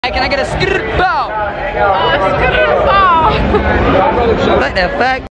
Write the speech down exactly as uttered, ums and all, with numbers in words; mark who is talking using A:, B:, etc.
A: Hey, can I get a Skrrr Pow?
B: Uh, Skrrr Pow.
A: What the fuck?